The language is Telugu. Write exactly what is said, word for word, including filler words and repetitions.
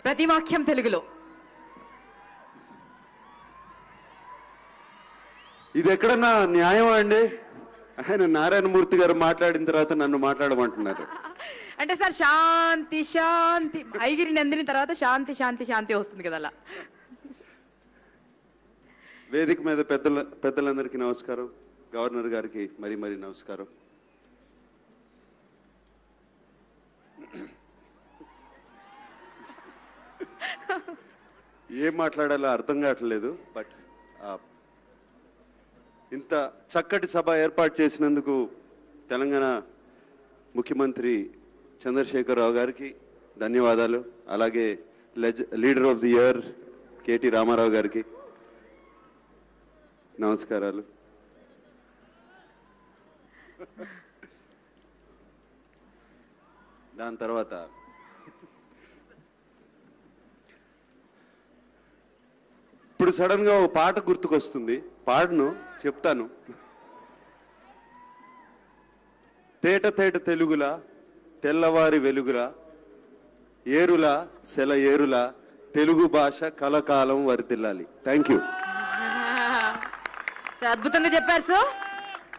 ప్రతి వాక్యం తెలుగులో. ఇది ఎక్కడన్నా న్యాయం అండి? ఆయన నారాయణమూర్తి గారు మాట్లాడిన తర్వాత నన్ను మాట్లాడమంటున్నారు. అంటే సార్ శాంతి శాంతి ఐగిరి నందిని తర్వాత శాంతి శాంతి శాంతి వస్తుంది కదా అలా. వేదిక మీద పెద్దల పెద్దలందరికీ నమస్కారం. గవర్నర్ గారికి మరీ మరీ నమస్కారం. ఏం మాట్లాడాలో అర్థం కావట్లేదు. బట్ ఇంత చక్కటి సభ ఏర్పాటు చేసినందుకు తెలంగాణ ముఖ్యమంత్రి చంద్రశేఖరరావు గారికి ధన్యవాదాలు. అలాగే లెజ్ leader of the year KT Ramarao గారికి నమస్కారాలు. దాని తర్వాత ఇప్పుడు సడన్ గా ఒక పాట గుర్తుకొస్తుంది. పాడను, చెప్తాను. తేట తేట తెలుగులా తెల్లవారి వెలుగులా ఏరులా సెల ఏరులా తెలుగు భాష కలకాలం వరితిల్లాలి. Thank you. అద్భుతంగా చెప్పారు సార్.